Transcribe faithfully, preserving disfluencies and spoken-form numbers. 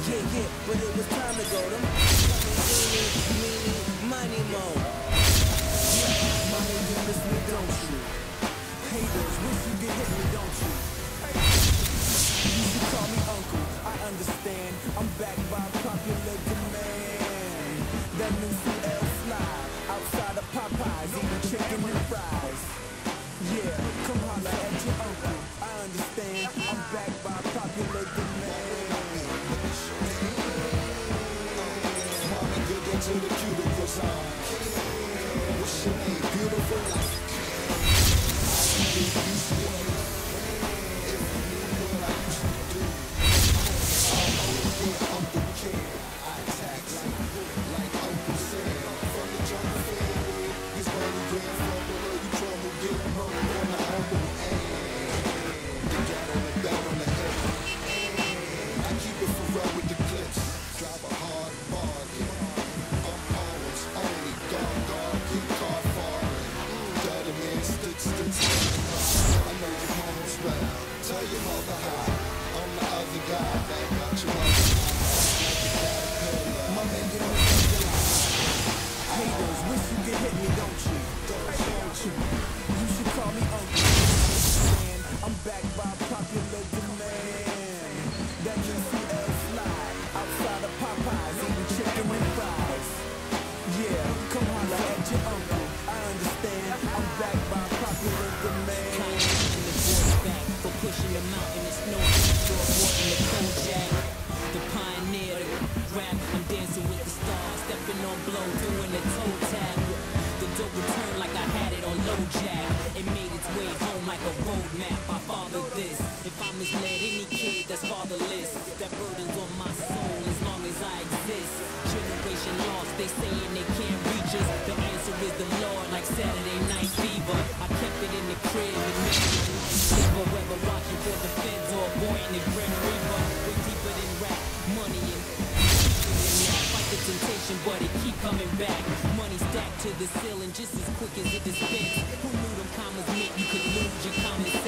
Yeah, yeah, but it was time to go. Them eeny, meeny, miny, mo. Yeah, mommy, you miss me, don't you? Haters, wish you could hit me, don't you? You should call me uncle, I understand. I'm backed by popular demand. That new C L fly, outside of Popeyes, eating chicken and fries. Yeah, come holla at your uncle, I understand. I'm backed by popular demand. Mommy, dig into the cuticles on. What's your name? Beautiful life. I used to be if you knew what I used to do. I'm yeah, Uncle Ken. I attack like, like Uncle Sam. From the jungle family, his money grandfather, you trouble, get him home on the humble end. They got on the down on the head. I keep it for real with the clips. Drive a hard bargain. I'm always only gone, gone, keep car foreign. Dirty man, stick, stick, stick. I know your home's well. Tell your mother hi. I'm the other guy that got your mother. My man, you know what's haters, wish you could hit me, don't you? Don't you? You should call me uncle. Man, I'm backed by popular demand. That new C L fly, outside of Popeyes, eating chicken and fries. Yeah, come holla at your uncle, I understand. I'm backed by popular demand. Kanye the boys back for pushing the mountain and snow. So avoiding the Kojak, the pioneer, the rap. I'm dancing with the stars, stepping on blow, doing the toe tap. The dope returned like I had it on low jack. It made its way home like a roadmap. I fathered this. If I misled any kid that's fatherless, that burden's on my soul as long as I exist. Generation lost, they saying they can't reach us. The answer is the Lord, like Saturday Night Fever. I kept it in the crib and made it sleeper. Whether watching for the feds or avoiding the Grim Reaper. Way deeper than rap, money and fight the temptation, but it keep coming back. Money stacked to the ceiling just as quick as it dispense. Who knew them commas meant you could lose your common sense?